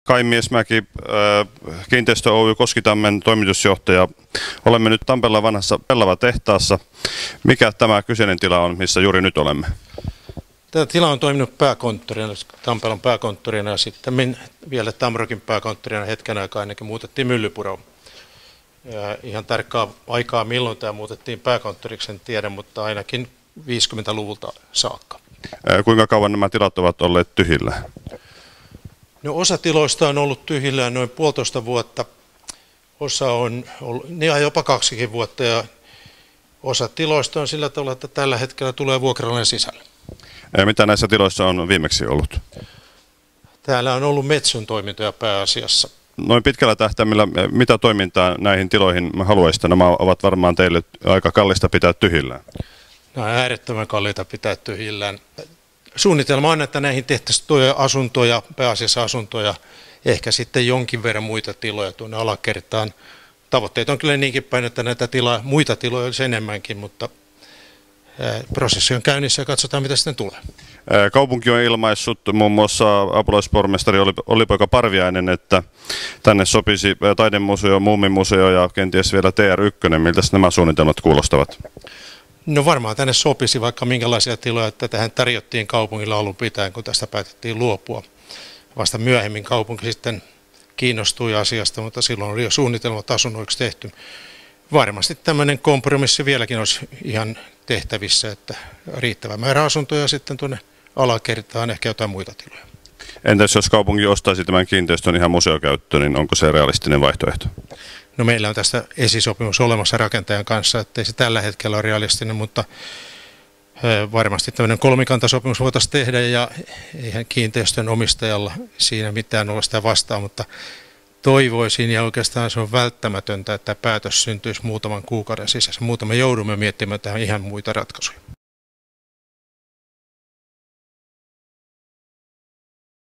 Kai Miesmäki, Kiinteistö Oy Koskitammen toimitusjohtaja. Olemme nyt Tampereella vanhassa Pellava-tehtaassa. Mikä tämä kyseinen tila on, missä juuri nyt olemme? Tämä tila on toiminut pääkonttorina, Tampereella pääkonttorina ja sitten vielä Tamrokin pääkonttorina hetken aikaa ennen kuin muutettiin Myllypuroon. Ihan tarkkaa aikaa milloin tämä muutettiin pääkonttoriksi en tiedä, mutta ainakin 50-luvulta saakka. Kuinka kauan nämä tilat ovat olleet tyhjillä? No, osa tiloista on ollut tyhjillään noin 1,5 vuotta, osa on ollut jopa 2 vuotta ja osa tiloista on sillä tavalla, että tällä hetkellä tulee vuokralainen sisälle. Mitä näissä tiloissa on viimeksi ollut? Täällä on ollut Metson toimintoja pääasiassa. Noin pitkällä tähtäimellä, mitä toimintaa näihin tiloihin haluaisitte? Nämä ovat varmaan teille aika kallista pitää tyhjillään. Nämä on äärettömän kalliita pitää tyhjillään. Suunnitelma on, että näihin tehtäisiin asuntoja, pääasiassa asuntoja, ehkä sitten jonkin verran muita tiloja tuonne alakertaan. Tavoitteet on kyllä niinkin päin, että näitä muita tiloja olisi enemmänkin, mutta prosessi on käynnissä ja katsotaan, mitä sitten tulee. Kaupunki on ilmaissut, muun muassa apulaispormestari Olli-Poika Parviainen, että tänne sopisi taidemuseo, muumimuseo ja kenties vielä TR1. Miltä nämä suunnitelmat kuulostavat? No, varmaan tänne sopisi vaikka minkälaisia tiloja, että tähän tarjottiin kaupungilla alun pitäen, kun tästä päätettiin luopua. Vasta myöhemmin kaupunki sitten kiinnostui asiasta, mutta silloin oli jo suunnitelmat asunnoiksi tehty. Varmasti tämmöinen kompromissi vieläkin olisi ihan tehtävissä, että riittävä määrä asuntoja sitten tuonne alakertaan, ehkä jotain muita tiloja. Entäs jos kaupunki ostaisi tämän kiinteistön ihan museokäyttöön, niin onko se realistinen vaihtoehto? No, meillä on tästä esisopimus olemassa rakentajan kanssa, ettei se tällä hetkellä ole realistinen, mutta varmasti tämmöinen kolmikantasopimus voitaisiin tehdä ja eihän kiinteistön omistajalla siinä mitään ole sitä vastaan, mutta toivoisin ja oikeastaan se on välttämätöntä, että päätös syntyisi muutaman kuukauden sisässä. Muuten me joudumme miettimään tähän ihan muita ratkaisuja.